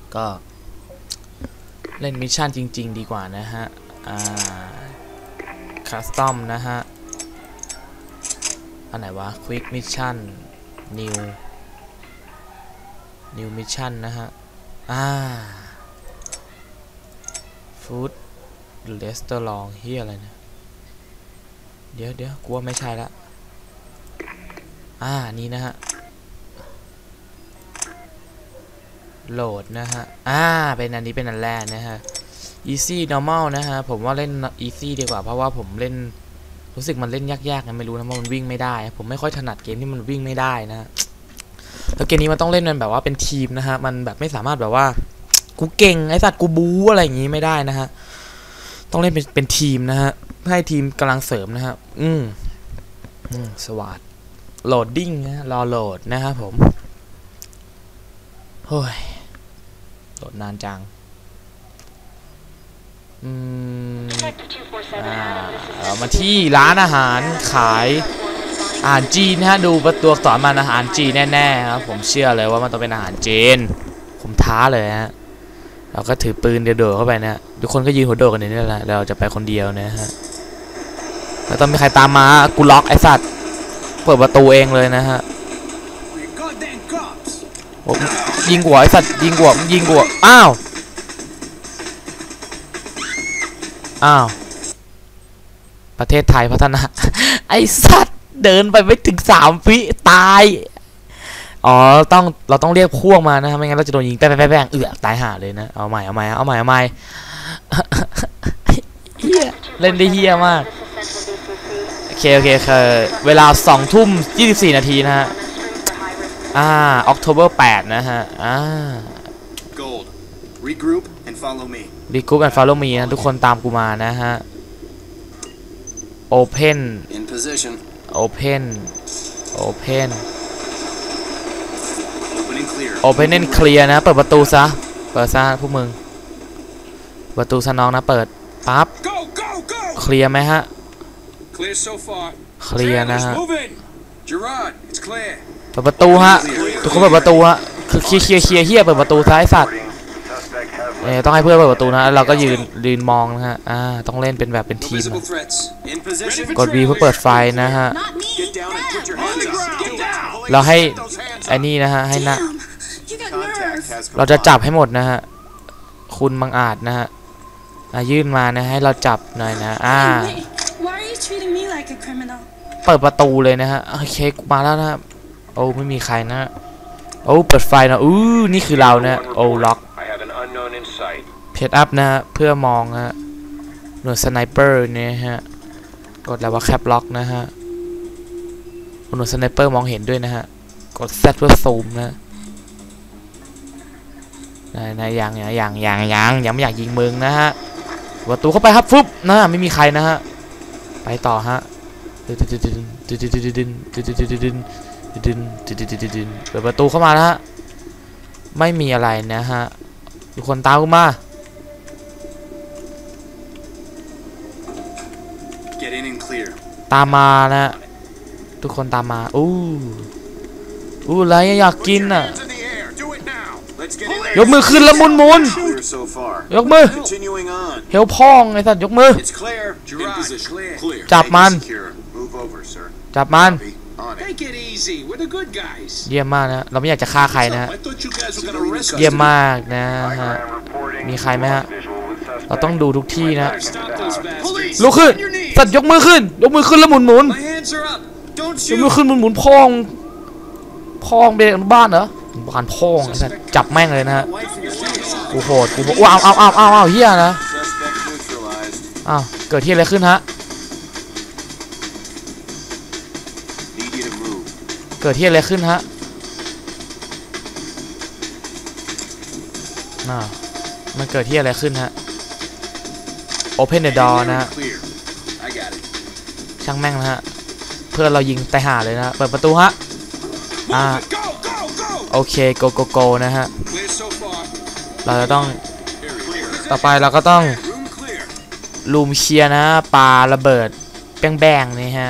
ก็เล่นมิชชั่นจริงๆดีกว่านะฮะคัสตอมนะฮะอันไหนวะ Quick Mission New Mission นะฮะFood Restaurant เฮียอะไรนะเดี๋ยวกลัวไม่ใช่ละนี่นะฮะโหลดนะฮะเป็นอันนี้เป็นอันแรกนะฮะ easy normal นะฮะผมว่าเล่น easy ดีกว่าเพราะว่าผมเล่นรู้สึกมันเล่นยากๆนะไม่รู้นะว่ามันวิ่งไม่ได้ผมไม่ค่อยถนัดเกมที่มันวิ่งไม่ได้นะแล้วเกมนี้มันต้องเล่นมันแบบว่าเป็นทีมนะฮะมันแบบไม่สามารถแบบว่ากูเก่งไอ้สัตว์กูบู๊อะไรอย่างงี้ไม่ได้นะฮะต้องเล่นเป็นทีมนะฮะให้ทีมกำลังเสริมนะฮะสวัสดโหลดดิ้งนะรอโหลดนะครับผมโอ้ยโหลดนานจังเรามาที่ร้านอาหารขายอาหารจีนนะฮะดูตัวอักษรมันอาหารจีนแน่ๆครับผมเชื่อเลยว่ามันต้องเป็นอาหารจีนผมท้าเลยฮะเราก็ถือปืนเดินเข้าไปนะทุกคนก็ยืนหัวโดดกันนี่แหละเราจะไปคนเดียวนะฮะแล้วต้องมีใครตามมากูล็อกไอ้สัตว์เปิดประตูเองเลยนะฮะยิงหัวไอ้สัตว์ยิงหัวอ้าวประเทศไทยพัฒนาไอ้สัตว์เดินไปไม่ถึง3 วิตายเราต้องเรียกพวกมานะไม่งั้นเราจะโดนยิงแป้งตายห่าเลยนะเอาใหม่เฮียเล่นได้เฮียมากโอเคเวลา20:24 นาทีนะฮะOctober 8นะฮะRegroup and follow me นะทุกคนตามกูมานะฮะ Open and clear นะเปิดประตูซะพวกมึงประตูซะน้องนะเปิดปั๊บเคลียร์ไหมฮะเคลียร์นะฮะเปิดประตูฮะทุกคนเปิดประตูฮะคือเคลียร์เฮียเปิดประตูซ้ายสัตว์ต้องให้เพื่อนเปิดประตูนะเราก็ยืนมองนะฮะต้องเล่นเป็นแบบเป็นทีมกด V เพื่อเปิดไฟนะฮะเราให้ไอ้นี่นะฮะให้นะเราจะจับให้หมดนะฮะคุณบังอาจนะฮะยื่นมานะให้เราจับหน่อยนะเปิดประตูเลยนะฮะโอเคมาแล้วนะโอ้ไม่มีใครนะโอ้เปิดไฟนะนี่คือเรานะโอ้ล็อกเพจอัพนะฮะเพื่อมองฮะหน่วยสไนเปอร์เนี่ยฮะกดแล้วว่าแคปล็อกนะฮะหน่วยสไนเปอร์มองเห็นด้วยนะฮะกด Z เพื่อซูมนะยังไม่อยากยิงมึงนะฮะประตูเข้าไปครับฟึบนะไม่มีใครนะฮะไปต่อฮะเปิดประตูเข้ามานะฮะไม่มีอะไรนะฮะทุกคนตามกูมาตามมานะทุกคนตามมาอะไรอยากกินอ่ะยกมือขึ้นแล้วมุนยกมือเฮลพองไอ้สัตว์ยกมือจับมันเยี่ยมมากนะเราไม่อยากจะฆ่าใครนะเยี่ยมมากนะฮะมีใครไหมฮะเราต้องดูทุกที่นะลุกขึ้นสัตว์ยกมือขึ้นแล้วหมุนยกมือขึ้นหมุนพองเด็กบ้านเหรอบ้านพองไอ้สัตว์จับแม่งเลยนะฮะกูโหดว้าวเฮียนะเกิดที่อะไรขึ้นฮะเกิดที่อะไรขึ้นฮะมันเกิดที่อะไรขึ้นฮะ Open the door นะฮะช่างแม่งนะฮะเพื่อนเรายิงตายห่าเลยนะเปิดประตูฮะโอเคโกนะฮะเราจะต้องต่อไปเราก็ต้องลูมเชียร์นะปาระเบิดแป้งนี่ฮะ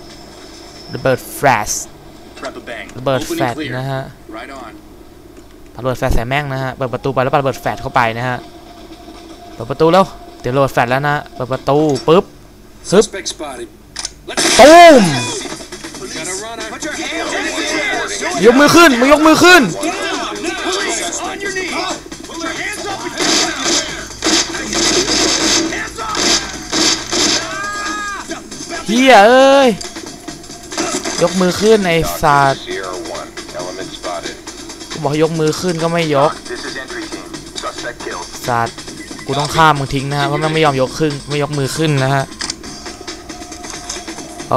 ระเบิดแฟลชนะฮะปาระเบิดแฟลชใส่แม่งนะฮะเปิดประตูไปแล้วปาระเบิดแฟลชเข้าไปนะฮะเปิดประตูแล้วเดี๋ยวโหลดแฟลชแล้วนะเปิดประตูปุ๊บซึบตูมยกมือขึ้นมึงยกมือขึ้นเฮียเอ้ยยกมือขึ้นไอ้สัตว์กูบอกให้ยกมือขึ้นก็ไม่ยกสัตว์กูต้องฆ่ามึงทิ้งนะฮะเพราะมันไม่ยอมยกขึ้นไม่ยกมือขึ้นนะฮะโอ้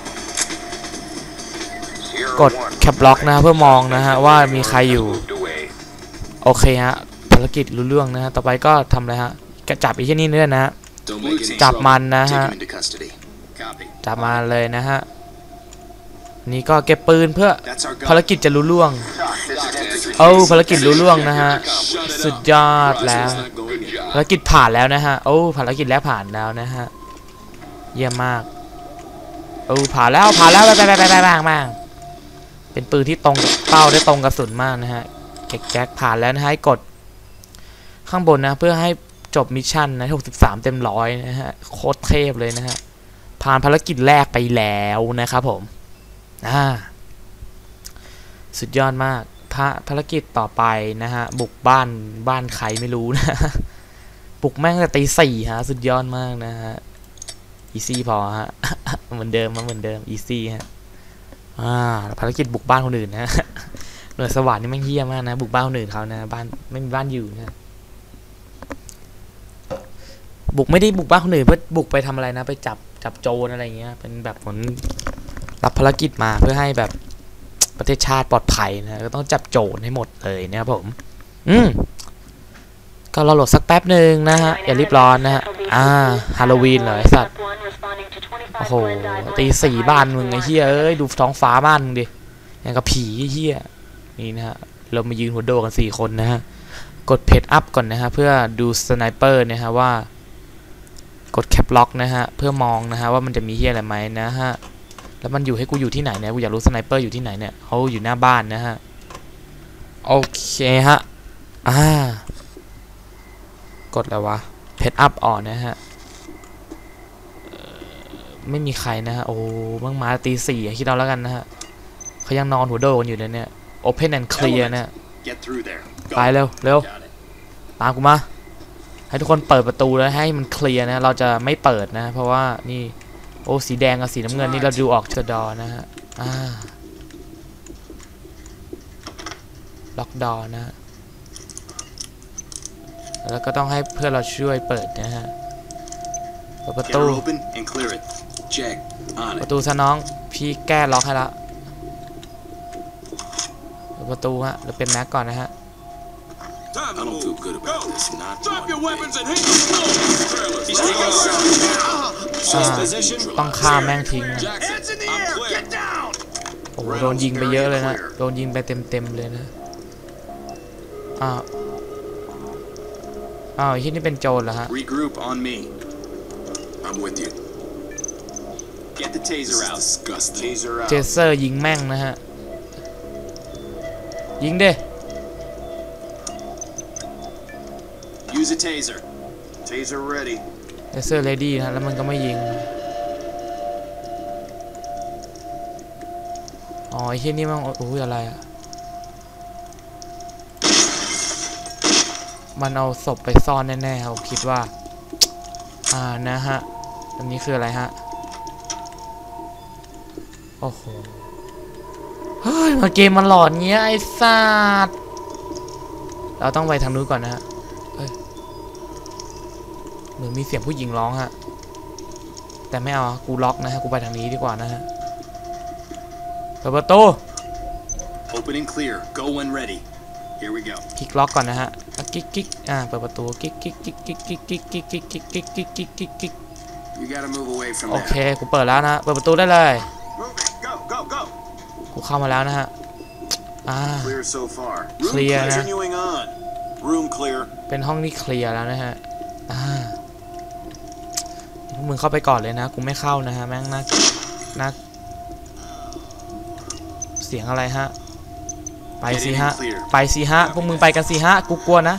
กดแคปล็อกนะเพื่อมองนะฮะว่ามีใครอยู่โอเคฮะภารกิจรู้เรื่องนะฮะต่อไปก็ทำอะไรฮะจับไอ้ที่นี่เนื่อนะฮะจับมันนะฮะจับมาเลยนะฮะนี่ก็เก็บปืนเพื่อภารกิจจะรู้ล่วงภารกิจรู้ล่วงนะฮะสุดยอดแล้วภารกิจผ่านแล้วนะฮะภารกิจแรกผ่านแล้วนะฮะเยี่ยมมากผ่านแล้วไปบ้างเป็นปืนที่ตรงเป้าได้ตรงกระสุนมากนะฮะแก๊กผ่านแล้วนะฮะกดข้างบนนะเพื่อให้จบมิชชั่นนะ63เต็ม100นะฮะโคตรเทพเลยนะฮะผ่านภารกิจแรกไปแล้วนะครับผมสุดยอดมากภารกิจต่อไปนะฮะบุกบ้านใครไม่รู้นะบุกแม่งแต่ตี 4ฮะสุดยอดมากนะฮะอีซี่พอฮะเหมือนเดิมอีซี่ฮะภารกิจบุกบ้านคนอื่นนะหน่วยสวัสดิ์นี่แม่งเหี้ยมากนะบุกบ้านคนอื่นเขานะบ้านไม่มีบ้านอยู่นะบุกไม่ได้บุกบ้านคนอื่นเพื่อบุกไปทำอะไรนะไปจับโจรอะไรเงี้ยเป็นแบบเหมือนรับภารกิจมาเพื่อให้แบบประเทศชาติปลอดภัยนะก็ต้องจับโจรให้หมดเลยนะครับผมก็รอโหลดสักแป๊บหนึ่งนะฮะอย่ารีบร้อนนะฮะฮาโลวีนเหรอไอ้สัตว์โอ้โหตี 4บ้านมึงไอ้เหี้ยเอ้ยดูท้องฟ้าบ้านมึงดิอย่างกับผีเหี้ยนี่นะฮะเรามายืนหัวโดกัน4คนนะฮะกดเพจอัพก่อนนะฮะเพื่อดูสไนเปอร์นะฮะว่ากดแคปล็อกนะฮะเพื่อมองนะฮะว่ามันจะมีเหี้ยอะไรไหมนะฮะแล้วมันอยู่ให้กูอยู่ที่ไหนเนี่ยกูอยากรู้สไนเปอร์อยู่ที่ไหนเนี่ยเขาอยู่หน้าบ้านนะฮะโอเคฮะกดแล้ววะเพจอัพอ่อนนะฮะไม่มีใครนะฮะโอ้มั่งมาตี 4คิดเอาแล้วกันนะฮะเขายังนอนหัวโดกันอยู่เนี่ย Open and Clear นะไปเร็วตามกูมาให้ทุกคนเปิดประตูแล้วให้มันเคลียร์นะเราจะไม่เปิดนะเพราะว่านี่สีแดงกับสีน้ำเงินนี่เราดูออกเชดอนะฮะล็อกดอนะแล้วก็ต้องให้เพื่อนเราช่วยเปิดนะฮะเปิดประตูซะน้องพี่แก้ล็อกให้ละเปิดประตูฮะเราเป็นแม็กก่อนนะฮะต้องฆ่าแม่งทิ้งนะโอ้โดนยิงไปเยอะเลยนะโดนยิงไปเต็มเลยนะที่นี่เป็นโจรเหรอฮะเจเซอร์ยิงแม่งนะฮะยิงดิ Use a taser. Taser ready. เจเซอร์ ready นะแล้วมันก็ไม่ยิงไอ้ที่นี่มันอะไรอะมันเอาศพไปซ่อนแน่ๆผมคิดว่านะฮะอันนี้คืออะไรฮะโอ้โหเฮ้ยมาเกมมันหลอนเงี้ยไอ้สัตว์เราต้องไปทางนู้นก่อนนะฮะเหมือนมีเสียงผู้หญิงร้องฮะแต่ไม่เอากูล็อกนะฮะกูไปทางนี้ดีกว่านะฮะเปิดประตู Open and clear. Go when ready. Here we go. คลิกล็อกก่อนนะฮะกิ๊กเปิดประตูกิ๊ก You gotta move away from โอเคกูเปิดแล้วนะเปิดประตูได้เลย Go. กูเข้ามาแล้วนะฮะ Clear so far. เคลียร์นะ Continuing on. Room clear. เป็นห้องที่เคลียร์แล้วนะฮะพวกมึงเข้าไปก่อนเลยนะกูไม่เข้านะฮะแม่งน่าเสียงอะไรฮะไปไปสิฮะไปสิฮะพวกมึงไปกันสิฮะกูกลัวนะ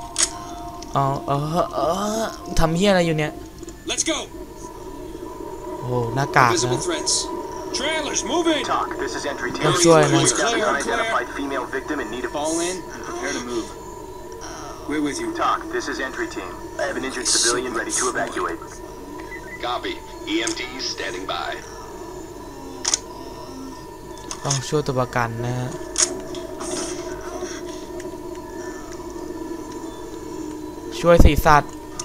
ทำเหี้ยอะไรอยู่เนี่ย Let's go. โอ้หน้ากากนะ Visible threats. Trailers, move in. Talk, this is entry team. ต้องช่วยนะ We've got an unidentified female victim in need of Fall in and prepare to move. We're with you. Talk, this is entry team. I have an injured civilian ready to evacuate. Copy. EMTs standing by. ต้องช่วยตัวประกันนะฮะช่วยสีสัตว์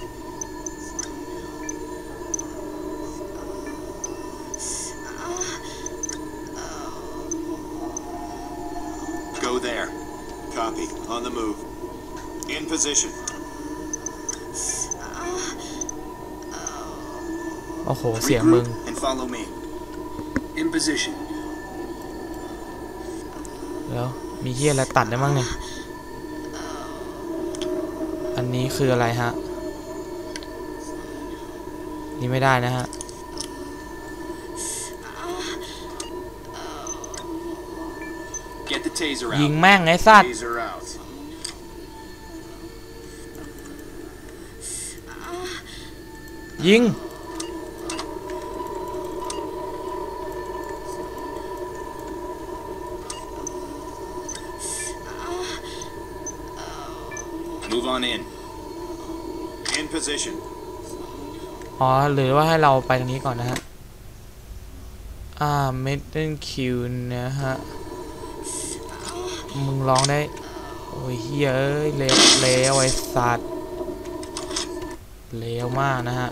Go there. Copy. On the move. In position. โอ้โหเสียงมึง Regroup and follow me. In position. แล้วมีเหี้ยอะไรตัดได้บ้างเนี่ยอันนี้คืออะไรฮะนี่ไม่ได้นะฮะ Get the taser ยิง out. แม่งไอ้สัตว์ Taser out. ยิง Move on in. In position. อ๋อหรือว่าให้เราไปทางนี้ก่อนนะฮะเมทัลคิวนะฮะมึงร้องได้โอ้ยเฮ้ยเอ้ยเลวไอ้สัตว์เลวมากนะฮะ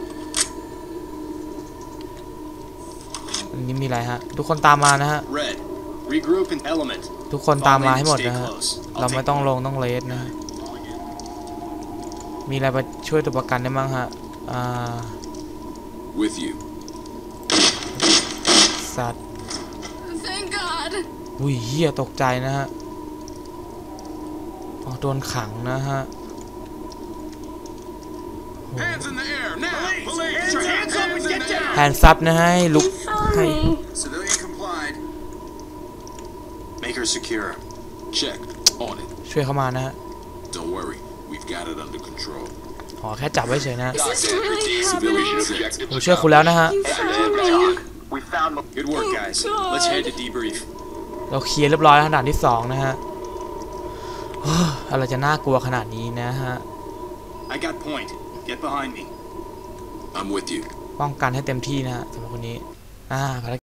อันนี้มีอะไรฮะทุกคนตามมานะฮะ Red. Regroup and element. ทุกคนตามมา Fall in ให้ and หมด stay นะฮะ close. เรา I'll ไม่ take ต้อง point. ลงต้องเลสนะฮะมีอะไรมาช่วยตัวประกันได้บ้างฮะ With you. สัตว์ Thank God. อุ้ยเหี้ยตกใจนะฮะอ๋อโดนขังนะฮะ Hands in the air now. Police. Get your hands up and get down. แฮนด์ซับนะให้ลุกให้ Civilian complied. Make her secure. Check. On it. ช่วยเข้ามานะฮะ Don't worry. We've got it under control. อ๋อแค่จับไว้เฉยนะ Is this really Civilian happening? objective. ผมช่วยคุณแล้วนะฮะ You found me. We found Good work, guys. Let's head to debrief. เราเคลียร์เรียบร้อยแล้วด่านที่2นะฮะอะไรจะน่ากลัวขนาดนี้นะฮะ I got point. Get behind me. I'm with you. ป้องกันให้เต็มที่นะฮะสำหรับคนนี้ภาร